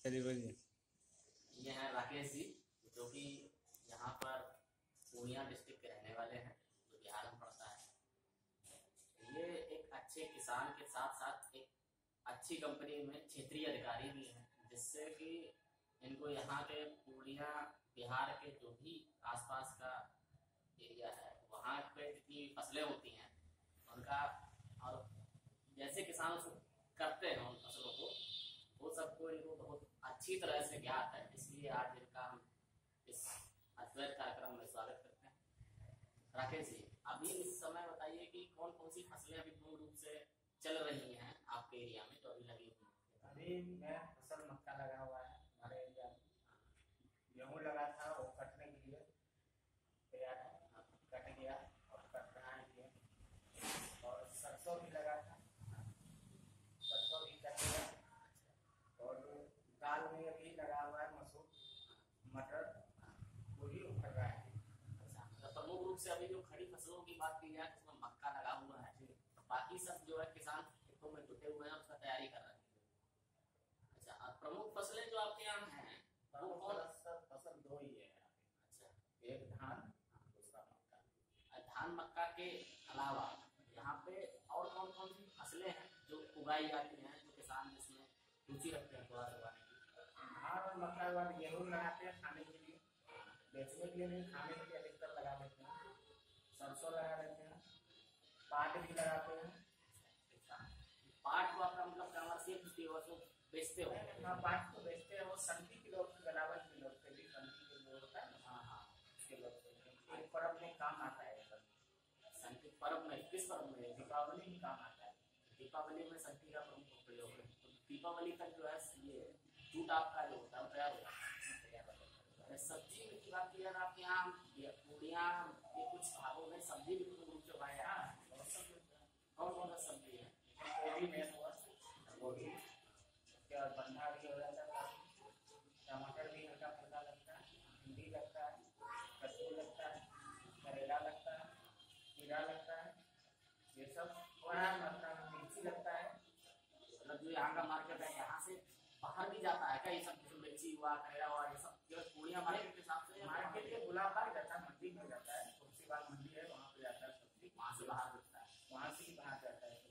चलिए बोलिए। ये हैं राकेश जी, जो कि यहाँ पर पूर्णिया डिस्ट्रिक्ट के रहने वाले हैं, जो बिहार में पड़ता है। ये एक अच्छे किसान के साथ साथ एक अच्छी कंपनी में क्षेत्रीय अधिकारी भी हैं, जिससे कि इनको यहाँ के पूर्णिया बिहार के जो भी आसपास का एरिया है वहाँ पे जितनी फसलें होती हैं उनका, और जैसे किसान उसको करते हैं उन फसलों को, वो सबको इनको बहुत अच्छी तरह से ज्ञात है। इसलिए आज इनका हम इस अद्वैत कार्यक्रम में स्वागत करते हैं। राकेश जी, अभी इस समय बताइए कि कौन कौन सी फसलें अभी पूर्ण रूप से चल रही हैं आपके एरिया में, जो अभी लगी हुई हैं। अभी मैं फसल मक्का लगा हुआ है हमारे एरिया में। गेहूँ लगा था, वो कटने के लिए तैयार है, कट गया और कट रहा है ये। और सरसों भी लगा था, सरसों भी कट गया। और दाल में अभी लगा हुआ है मसूर, मटर, वो भी उखड़ रहा है। प्रमुख रूप से अभी जो खड़ी फसलों की बात की जाए तो उसमें मक्का लगा हुआ है, तो बाकी सब जो है किसान खेतों में जुटे हुए हैं, उसका तैयारी कर रहे हैं। अच्छा, और प्रमुख फसलें जो आपके यहाँ हैं वो कौन? फसल दो ही है यहाँ पे। अच्छा, एक धान, दूसरा मक्का। धान मक्का के अलावा यहाँ पे और कौन कौन सी फसलें हैं जो उगाई जाती हैं, जो किसान जिसमें रुचि रखते हैं थोड़ा सा उगाने की? धान और मक्का के बाद गेहूँ लगाते हैं खाने के लिए, बेचने के लिए नहीं, खाने के लिए अधिकतर लगा देते हैं। सरसों लगा देते हैं, पाट भी लगाते हैं। पाट को आपका मतलब कमर्शियल खेती हो तो बेचते हो? हाँ, पाट को बेचते हैं। वो संती के लोग, गलावन के लोग के भी, संती के लोग होता है ना, हाँ हाँ, उसके लोग एक पर्व में काम आता है। संती पर्व में, किस पर्व में? दीपावली में काम आता है। दीपावली में संती का प्रमुख प्रयोग है। तो दीपावली तक जो है ये जूट आपका जो होता है वो तैयार होता है। सब्जी की बात की जाए आपके यहाँ पूर्णिया के कुछ भागों में सब्जी भी पूर्ण रूप से उगाया जाता है। कौन कौन सा सब्जी है? गोभी मेन हुआ, गोभी, उसके बाद बंधा भी हो जाता है, टमाटर भी हल्का फुल्का लगता है, भिंडी लगता है, कद्दू लगता है, करेला लगता है, खीरा लगता है, ये सब बड़ा मात्रा में। मिर्ची लगता है। मतलब जो यहाँ का मार्केट है, यहाँ से बाहर भी जाता है क्या ये सब? जैसे मिर्ची हुआ, करेला हुआ, ये सब केवल पूर्णिया मार्केट के हिसाब से? मार्केट के गुलाबाग जाता है, मंडी में जाता है, तुलसीबाग मंडी है, वहाँ पे जाता है सब्जी, वहाँ से बाहर बिकता है। वहाँ से ही बाहर जाता है।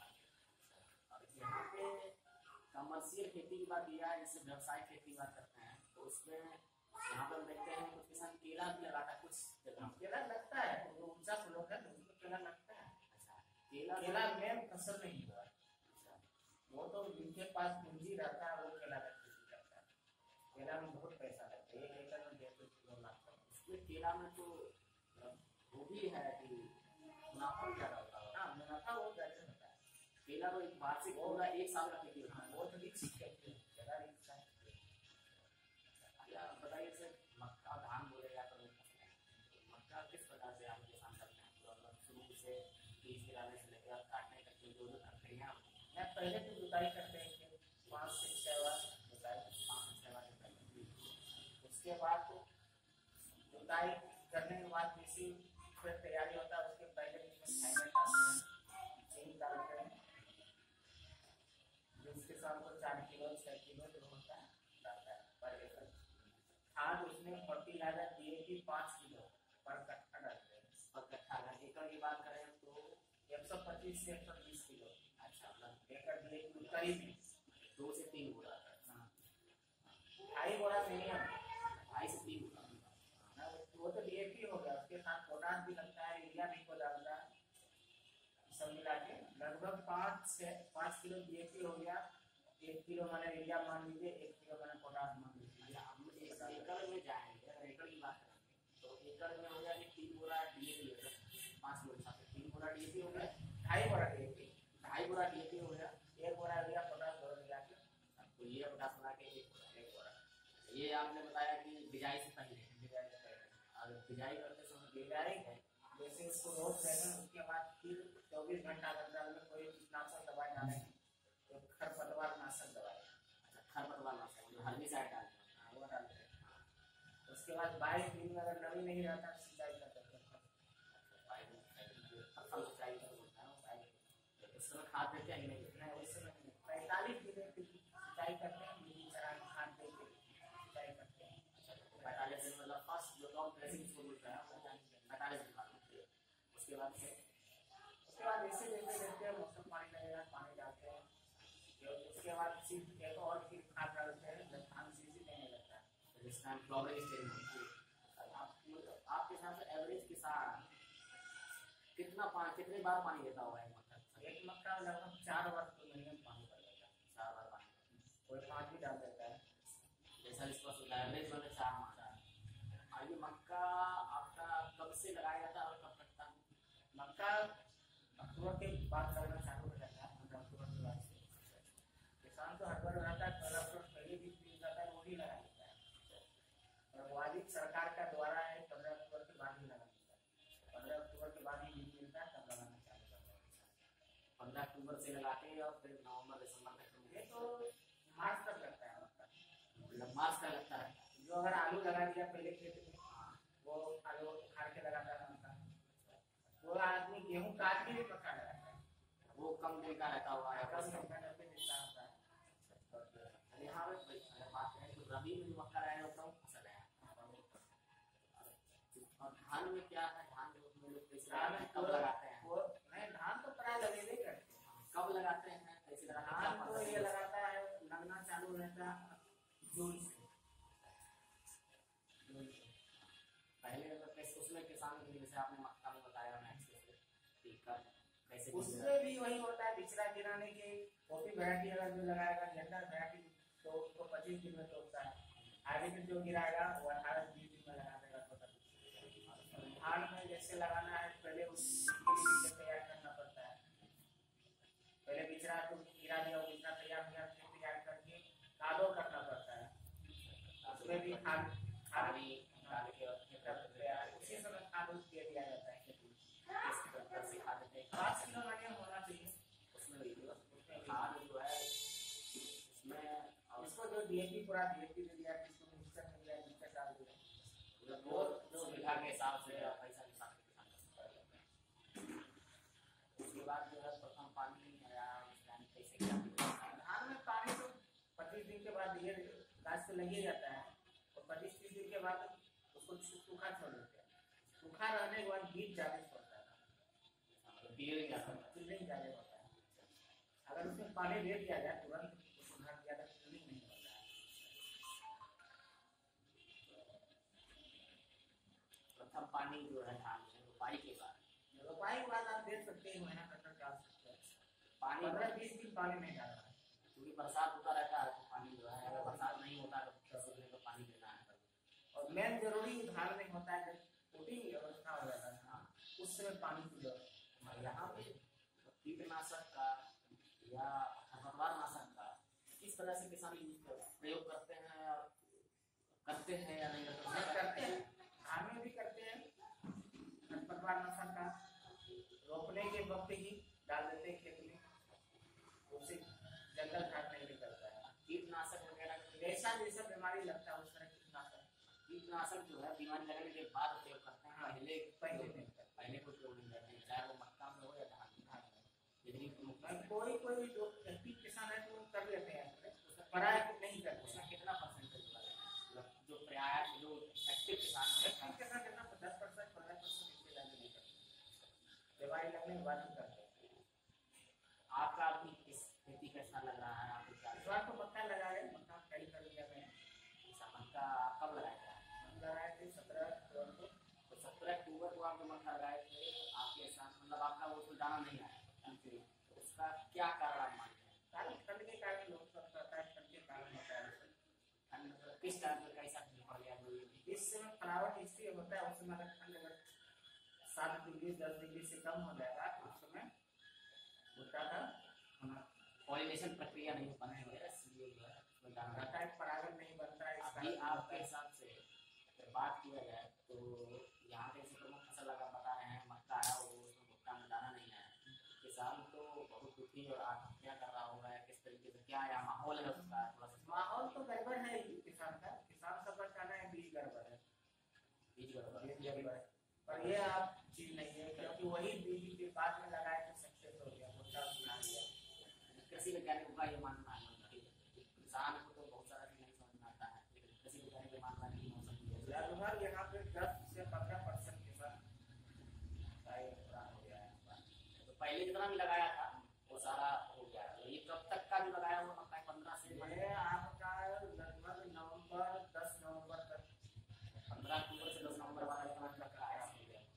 और यहाँ पे कमर्शियल खेती की बात की जाए, जैसे व्यवसायिक खेती की बात करते हैं, तो उसमें यहाँ पर देखते हैं कुछ किसान केला भी लगाता है, कुछ जगह केला लगता है, वो ऊंचा फ्लोर है तो उसमें केला लगता है। अच्छा, केला केला मेन फसल नहीं हुआ। अच्छा, वो तो जिनके पास पूंजी रहता है वो केला का खेती करता है। केला में बहुत पैसा लगता है, एक एकड़ में 150 किलो लगता है। इसमें केला में तो वो भी है कि मुनाफा भी ज्यादा होता है। हाँ, मुनाफा वो ज्यादा होता है। केला तो एक वार्षिक पूरा एक साल का खेती होता है। वो तो रिक्स कहते हैं, केला रिक्स है। या बताइए सर, मक्का धान बोले या तो मक्का किस प्रकार से आप किसान करते हैं? तो मतलब शुरू से बीज गिराने से लेकर काटने तक की जो जो प्रक्रिया मैं पहले तो जुताई करते हैं, 5 से 6 बार जुताई, 5 से 6 बार जुताई। उसके बाद जुताई करने के बाद जैसे फिर तैयारी होता है, उसके पहले फाइनल डालते हैं, चीनी डालते हैं, जिसके साथ को 4 किलो 6 किलो जो होता है डालता है पर एकड़। खाद उसमें फर्टिलाइजर DAP 5 किलो पर कट्ठा डालते हैं। पर कट्ठा अगर एकड़ की बात करें तो 125 से 120 किलो। अच्छा, मतलब एकड़ DAP करीब 2 से 3 बोरा, हाँ, 2.5 बोरा मिनिमम, 2.5 से 3 बोरा। वो तो DAP हो गया, उसके साथ पोटाश भी लगता है, यूरिया भी को डालता है, सब मिला के लगभग 5 किलो DAP हो गया। 1 किलो मैंने यूरिया मान लीजिए, 1 किलो मैंने पोटाश मान लीजिए। हम एकड़ में जाएंगे, अगर एकड़ की बात करेंगे तो एकड़ में हो गया कि 3 बोरा DAP हो गया, 5 किलो हिसाब से 3 बोरा DAP हो गया, 2.5 बोरा DAP, 2.5 बोरा DAP हो गया, 1 बोरा यूरिया पोटाश दोनों मिला के। तो ये पोटाश मिला के 1 बोरा। ये आपने बताया कि बिजाई से पहले, बिजाई का पहले। और बिजाई करते समय बिजाई जैसे उसको रोप देना, उसके बाद फिर 24 घंटा अंतराल में कोई कीटनाशक दवाई डालेंगे, तो खरपतवार नाशक दवाई। अच्छा, खरपतवार नाशक जो हर्बिसाइड डालते हैं। हाँ, वो डालते हैं। उसके बाद 22 दिन में अगर नमी नहीं रहता सिंचाई कर देते हैं। फसल सिंचाई का होता है वो, इस समय खाद देते हैं कि नहीं? उस समय 45 दिन की सिंचाई करते हैं, बीज चरा के खाद कैसे किसको बोलता है 45 दिन बाद। उसके बाद फिर ऐसे जैसे देखते हैं मौसम पानी लगेगा, पानी डालते हैं, उसके बाद सीड एक और फिर खाद डालते हैं, जब धान सीधी देने लगता है जिस टाइम फ्लावरिंग स्टेज में होती है। आपके हिसाब से एवरेज किसान कितने बार पानी देता होगा एक मक्का? एक मक्का लगभग 4 बार तो मिनिमम पानी पड़ जाता है। 4 बार पानी, कोई 5 भी डाल देता है। जैसा इसका एवरेज मैंने 4 मारा। और ये मक्का आपका कब से लगाया जाता है और कब कटता है? मक्का अक्टूबर के बाद लगना चालू हो जाता है, 15 अक्टूबर के बाद से। किसान तो हर बार रहता है, 15 अक्टूबर पहले भी बीज जाता है, वही लगा देता है। और वाजिब सरकार का द्वारा है 15 अक्टूबर के बाद ही लगा देता है। 15 अक्टूबर के बाद ही बीज मिलता है, तब लगाना चालू करता है। 15 अक्टूबर से लगाते हैं और फिर नवंबर दिसंबर तक। ये तो मार्च तक लगता है मक्का, मतलब मार्च का लगता है। जो अगर आलू लगा दिया पहले खेत में, वो आलू उखाड़ के लगाता है मक्का। वो आदमी गेहूं काट के भी मक्का लगाता है, वो कम दिन का रहता हुआ है, कम मक्का करके देता होता है। यहाँ पे अगर बात करें तो रबी में जो मक्का रहेगा वो कम फसल है। और धान में क्या है, धान में लोग कैसे लगाते हैं, कब लगाते हैं? वो नहीं, धान तो प्राय लगेबे करते हैं। कब लगाते हैं, कैसे लगाते हैं? धान तो ये लगाता है, लगना चालू रहता है जून से। पहले अगर कैसे उसमें किसान के लिए, जैसे आपने मक्का में बताया कैसे उसमें भी वही होता है, बिचड़ा गिराने की कॉफी वैरायटी अगर जो लगाएगा, जेंडर वैरायटी तो उसको 25 दिन में तोड़ता है। हाइब्रिड जो गिराएगा वो 18-20 दिन में लगा देगा। धान में जैसे लगाना है, पहले उसके लिए तैयार करना पड़ता है। पहले बिचड़ा तो गिरा दिया, बिचड़ा तैयार किया, फिर तैयार करके कादो करना पड़ता है। उसमें भी खाद पानी डाल के उसी समय खाद दे दिया जाता है। सिखा देते हैं 5 किलो मानिए होना चाहिए उसमें खाद जो है उसमें। इसको जो डीएपी पूरा डीएपी दे दिया, किसको मिक्सचर में दिया, मिक्सचर डाल दिया, वो सुविधा के हिसाब से पैसा के हिसाब से। उसके बाद जो है प्रथम पानी कैसे क्या धान में पानी तो 25 दिन के बाद ये गाछ से लग जाता है, और 25-30 दिन के बाद उसको सूखा छोड़ देते हैं। सूखा रहने के बाद बीज ज्यादा पड़ता है, फील्डिंग ज्यादा होता है। अगर उसमें पानी दे दिया जाए तुरंत, उसमें ज्यादा फील्डिंग नहीं होता है। प्रथम पानी जो है धान में रोपाई के बाद आप देख सकते हैं, महीना तक डाल सकते हैं। पानी 15-20 दिन पानी नहीं डालना है, क्योंकि बरसात होता रहता है तो पानी जो है, अगर बरसात नहीं होता तो सूखने को पानी देना है। और मेन जरूरी धान में होता है जब कोटिंग अवस्था हो जाता है, उस समय पानी की जरूरत है। यहाँ पे कीटनाशक का या खरपतवारनाशक का किस तरह से किसान प्रयोग करते हैं और करते हैं या नहीं करते हैं, धान में भी करते हैं। खरपतवारनाशक का रोपने के वक्त ही डाल देते हैं खेत में, उससे जंगल काट नहीं निकलता है। कीटनाशक वगैरह जैसा जैसा बीमारी लगता है उस तरह कीटनाशक जो है बीमारी लगने के बाद प्रयोग करते हैं, पहले नहीं करते, पहले कोई प्रयोग नहीं करते हैं, चाहे वो मक्का में हो या धान में। कोई जो एक्टिव किसान है तो कर लेते हैं, पराया नहीं करते। उसमें कितना परसेंटेज होगा, जो प्रयास जो एक्टिव किसान है कितना 10%, 15% इससे ज़्यादा नहीं करते, बीमारी लगने के बाद ही करते हैं। आपका अभी इस खेती कैसा लग रहा है? आपको क्या इस बार तो मक्का लगाए, मक्का फैल कर दिया मैंने। मक्का कब लगाया था? लगाए थे 17 अक्टूबर को। तो 17 अक्टूबर को आप जो मक्का लगाए थे, आपके साथ मतलब आपका वो दाना नहीं आया, उसका क्या कारण आप मानते हैं? कारण ठंड के कारण लोग सब करता है, ठंड के कारण होता है। ठंड किस टाइम पर कैसा पड़ गया? इस समय फ्लावर इसलिए होता है, उस समय अगर ठंड अगर 7 डिग्री 10 डिग्री से कम हो जाएगा तो उस समय भुट्टा का पॉलिनेशन प्रक्रिया नहीं हो पाने वगैरह, इसलिए जो है परागण नहीं बनता है। अभी आपके हिसाब से अगर बात किया जाए तो यहाँ पे ऐसे प्रमुख फसल अगर बता रहे हैं, मक्का आया वो उसमें भुट्टा में दाना नहीं आया, किसान तो बहुत दुखी और आत्महत्या कर रहा होगा। किस तरीके से क्या यहाँ माहौल है उसका? थोड़ा सा माहौल तो गड़बड़ है किसान का, किसान सबका कहना है बीज गड़बड़ है, बीज गड़बड़। पर ये आप चीज नहीं है, क्योंकि वही बीज के बाद में लगाए तो सक्सेस हो गया, भुट्टा बना लिया। कृषि वैज्ञानिकों का ये मानना है किसान को तो बहुत सारा चीज नहीं समझ में आता है, लेकिन कृषि वैज्ञानिक का मानना है कि मौसम लगभग यहाँ पे 10 से पहले जितना भी लगाया था वो सारा हो गया। तो ये कब तक का जो लगाया हुआ मक्का है? 15 से ये आपका लगभग नवंबर 10 नवंबर तक, 15 अक्टूबर से 10 नवंबर वाला जितना भी मक्का आया हो गया।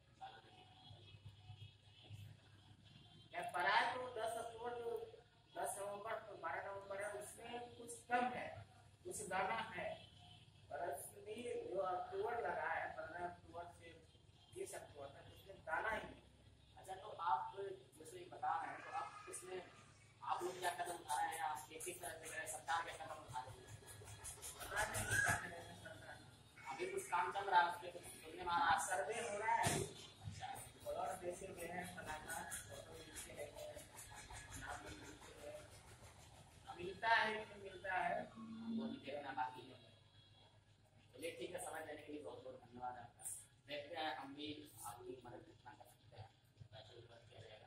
या पड़ा है तो 10 अक्टूबर जो 10 नवंबर तो 12 नवंबर है, उसमें कुछ कम है, कुछ दाना है। पर असली जो अक्टूबर लगा है 15 अक्टूबर से 20 अक्टूबर तक, उसमें दाना ही नहीं। अच्छा, तो आप जैसे बता रहे हैं तो आप इसमें आप लोग क्या कदम उठा रहे हैं? आप किस तरह से सरकार क्या कदम उठा रही है? पता नहीं क्या करेगा सरकार। अभी कुछ काम चल रहा है उस पर? सुनने में आ रहा है सर्वे हो रहा है, और देशों में है कलाकार फोटो मिलते हैं, नाम मिलते हैं, मिलता है कि मिलता है। वो भी देखना बाकी है। चलिए ठीक है, समय देने के लिए बहुत बहुत धन्यवाद आपका। देखते हैं हम भी आपकी मदद कितना कर सकते हैं, कैसे ऊपर किया जाएगा।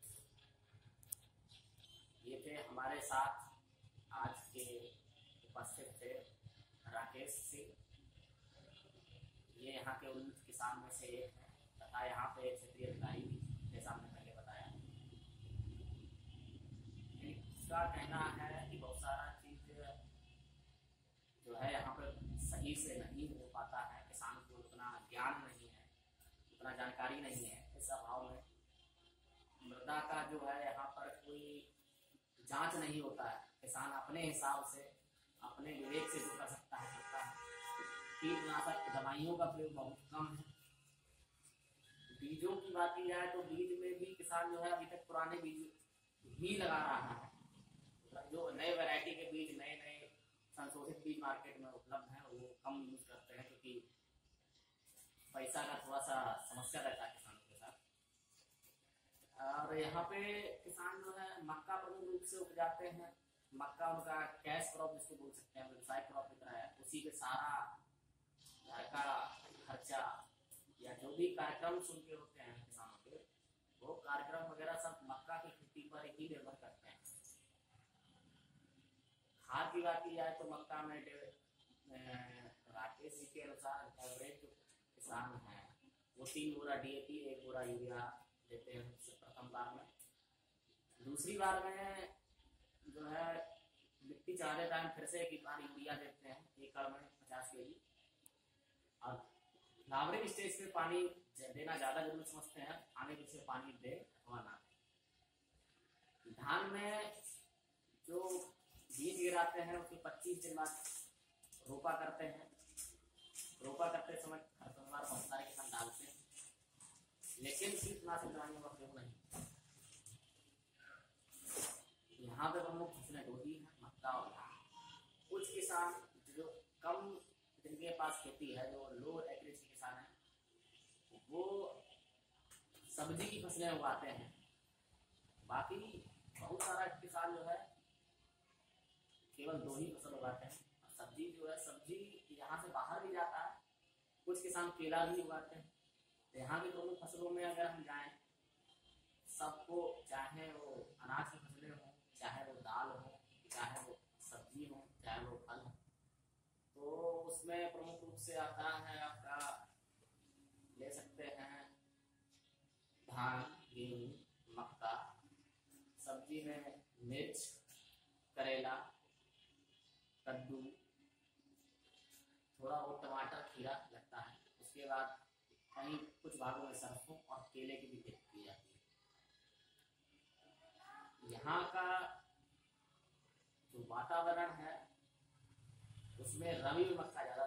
ये थे हमारे साथ आज के उपस्थित थे राकेश सिंह। ये यहाँ के उन्नत किसान में से एक है तथा यहाँ पे क्षेत्रीय अधिकारी भी, जैसा हमने पहले बताया। इनका कहना है कि बहुत सारा चीज जो है यहाँ पर सही से नहीं हो पाता है, किसान को उतना ज्ञान नहीं है, उतना जानकारी नहीं है। इस अभाव में मृदा का जो है यहाँ पर कोई जांच नहीं होता है। किसान अपने हिसाब से अपने विवेक से जो कर सकता है करता है। कीटनाशक दवाइयों का प्रयोग बहुत कम है। बीजों की बात की जाए तो बीज में भी किसान जो है अभी तक पुराने बीज ही लगा रहा है। जो नए वैरायटी के बीज, नए नए संशोधित बीज मार्केट में उपलब्ध हैं वो कम यूज करते हैं, क्योंकि पैसा का थोड़ा सा समस्या रहता है किसानों के साथ। और यहाँ पे किसान जो है मक्का प्रमुख रूप से उपजाते हैं। मक्का उनका कैश क्रॉप जिसको बोल सकते हैं, व्यवसाय क्रॉप की तरह है। उसी पे सारा घर का खर्चा या जो भी कार्यक्रम सुन के होते हैं किसानों के, वो कार्यक्रम वगैरह सब मक्का की खेती पर ही निर्भर करते हैं। खाद की बात की जाए तो मक्का में राकेश जी के अनुसार एवरेज जो किसान हैं वो 3 बोरा DAP 1 बोरा यूरिया देते हैं प्रथम बार में। दूसरी बार में जो है मिट्टी चाहते टाइम फिर से एक बार यूरिया देते हैं एकड़ में 50 kg। और फ्लावरिंग स्टेज पे पानी देना ज्यादा जरूरी समझते हैं, आने पीछे पानी दे अथवा ना दे। धान में जो बीज गिराते हैं उसके 25 दिन बाद रोपा करते हैं। रोपा करते समय खरपतवार बहुत सारे किसान डालते हैं, लेकिन कीटनाशक दवाइयों का प्रयोग नहीं। यहाँ पे प्रमुख फसलें 2 ही हैं, मक्का और धान। कुछ किसान जो कम, जिनके पास खेती है, जो लो एक्रेज के किसान हैं, वो सब्जी की फसलें उगाते हैं। बाकी बहुत सारा किसान जो है केवल 2 ही फसल उगाते हैं। सब्जी जो है, सब्जी यहाँ से बाहर भी जाता है। कुछ किसान केला भी उगाते हैं। तो यहाँ की प्रमुख फसलों में अगर हम जाएं, सबको चाहे वो अनाज की फसलें हों, चाहे वो दाल हो, चाहे वो सब्जी हो, चाहे वो फल हो, तो उसमें प्रमुख रूप से आता है आपका, ले सकते हैं धान, गेहूँ, मक्का। सब्जी में मिर्च, करेला, कद्दू, थोड़ा वो टमाटर, खीरा लगता है। उसके बाद कहीं कुछ भागों में सरसों और केले की भी खेती की जाती है। यहाँ का जो वातावरण है उसमें रबी में मक्का ज्यादा